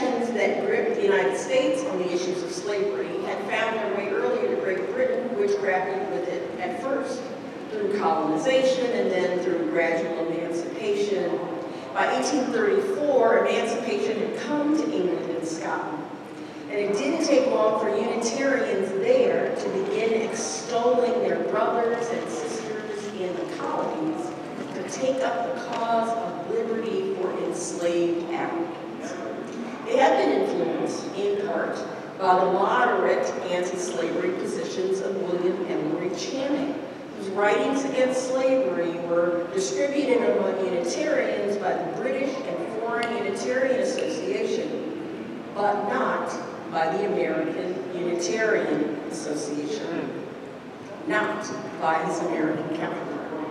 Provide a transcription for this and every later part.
tensions that gripped the United States on the issues of slavery had found their way earlier to Great Britain, which grappled with it at first through colonization and then through gradual emancipation. By 1834, emancipation had come to England and Scotland. And it didn't take long for Unitarians there to begin extolling their brothers and sisters in the colonies to take up the cause of liberty for enslaved Africans. They had been influenced, in part, by the moderate anti-slavery positions of William Emery Channing, whose writings against slavery were distributed among Unitarians by the British and Foreign Unitarian Association, but not by the American Unitarian Association, not by his American counterpart.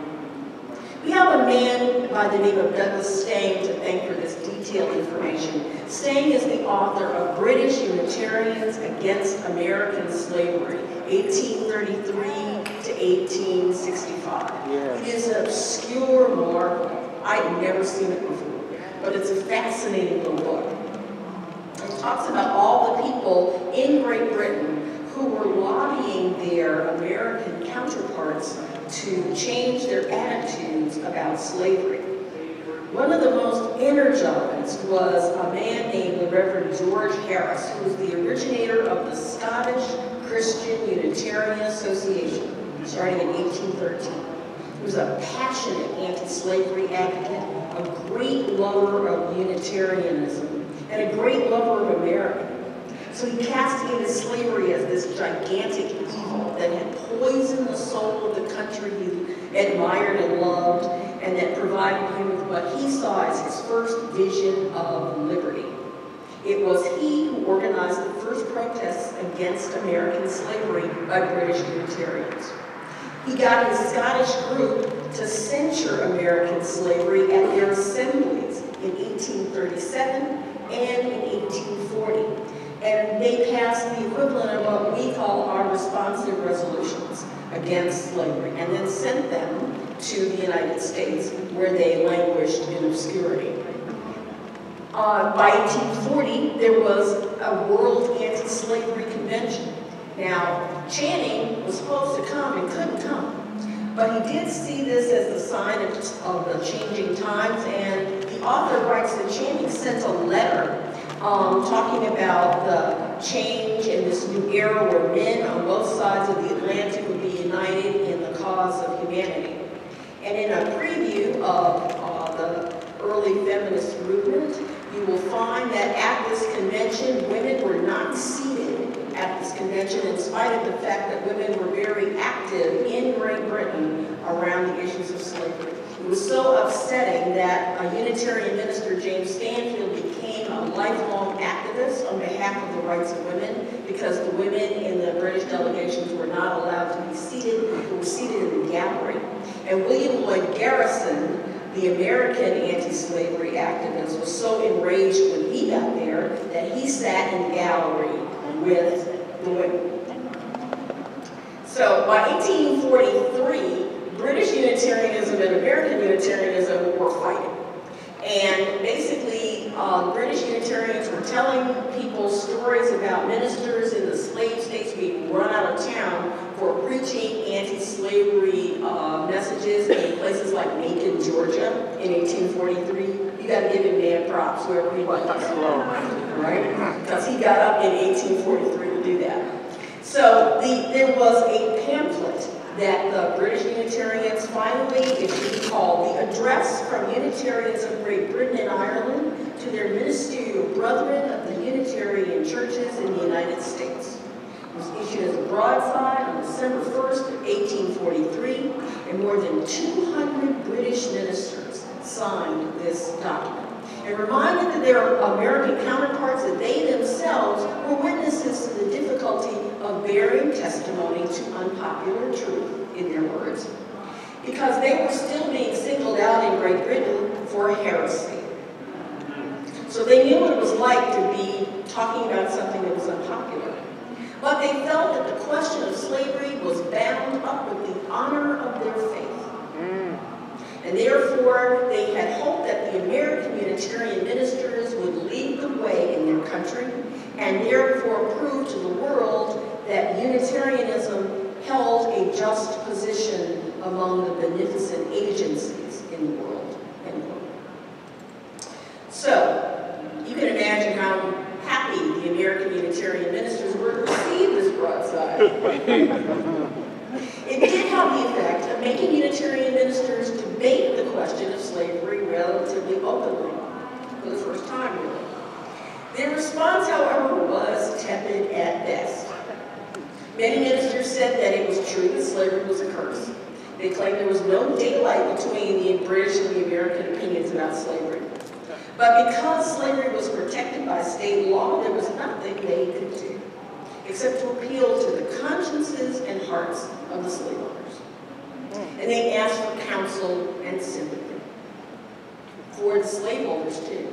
We have a man by the name of Douglas Stang to thank for this detailed information. Stang is the author of British Unitarians Against American Slavery, 1833 to 1865. Yes. It is an obscure marvel. I'd never seen it before, but it's a fascinating little book. It talks about all the people in Great Britain who were lobbying their American counterparts to change their attitudes about slavery. One of the most energized was a man named the Rev George Harris, who was the originator of the Scottish Christian Unitarian Association, starting in 1813. He was a passionate anti-slavery advocate, a great lover of Unitarianism, and a great lover of America. So he castigated slavery as this gigantic evil that had poisoned the soul of the country he admired and loved, and that provided him with what he saw as his first vision of liberty. It was he who organized the first protests against American slavery by British Unitarians. He got his Scottish group to censure American slavery at their assemblies in 1837 and in 1840. And they passed the equivalent of what we call our responsive resolutions against slavery, and then sent them to the United States, where they languished in obscurity. By 1840, there was a World Anti-Slavery Convention. Now, Channing was supposed to come and couldn't come, but he did see this as the sign of the changing times, and the author writes that Channing sent a letter talking about the change in this new era where men on both sides of the Atlantic would be united in the cause of humanity. And in a preview of the early feminist movement, you will find that at this convention, women were not seated at this convention in spite of the fact that women were very active in Great Britain around the issues of slavery. It was so upsetting that a Unitarian minister, James Stanfield, became a lifelong activist on behalf of the rights of women, because the women in the British delegations were not allowed to be seated, they were seated in the gallery. And William Lloyd Garrison, the American anti-slavery activist, was so enraged when he got there that he sat in the gallery with the women. So by 1843, British Unitarianism and American Unitarianism were fighting. And basically, British Unitarians were telling people stories about ministers in the slave states being run out of town for preaching anti-slavery messages in places like Macon, Georgia in 1843. You got to give him mad props wherever he was, right? Because he got up in 1843 to do that. So there was a pamphlet that the British Unitarians finally issued called The Address from Unitarians of Great Britain and Ireland to their ministerial brethren of the Unitarian churches in the United States. It was issued as a broadside on December 1st, 1843, and more than 200 British ministers signed this document and reminded to their American counterparts that they themselves were witnesses to the difficulty of bearing testimony to unpopular truth, in their words, because they were still being singled out in Great Britain for heresy. So they knew what it was like to be talking about something that was unpopular. But they felt that the question of slavery was bound up with the honor of their faith. And therefore, they had hoped that the the American Unitarian ministers would lead the way in their country and therefore prove to the world that Unitarianism held a just position among the beneficent agencies in the world. End quote. So, you can imagine how happy the American Unitarian ministers were to receive this broadside. It did have the effect of making Unitarian ministers debate the question of slavery relatively openly, for the first time, really. Their response, however, was tepid at best. Many ministers said that it was true that slavery was a curse. They claimed there was no daylight between the British and the American opinions about slavery. But because slavery was protected by state law, there was nothing they could do except to appeal to the consciences and hearts of the slave owners. And they asked for counsel and sympathy for the slave owners too.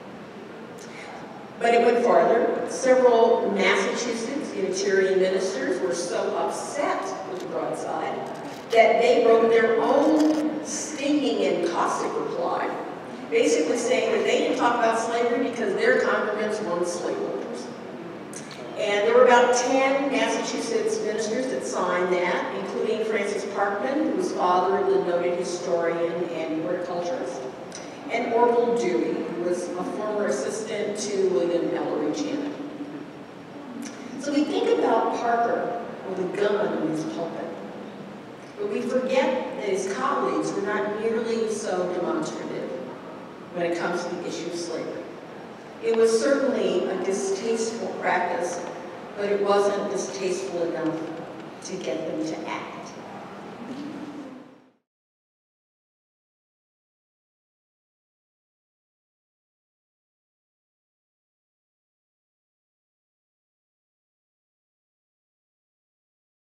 But it went farther. Several Massachusetts Unitarian ministers were so upset with the broadside that they wrote their own stinging and caustic reply, basically saying that they didn't talk about slavery because their congregants weren't slave owners. And there were about 10 Massachusetts ministers that signed that, including Francis Parkman, who was father of the noted historian and horticulturist, and Orville Dewey, who was a former assistant to William Ellery Channing. So we think about Parker with a gun in his pulpit, but we forget that his colleagues were not nearly so demonstrative when it comes to the issue of slavery. It was certainly a distasteful practice, but it wasn't distasteful enough to get them to act.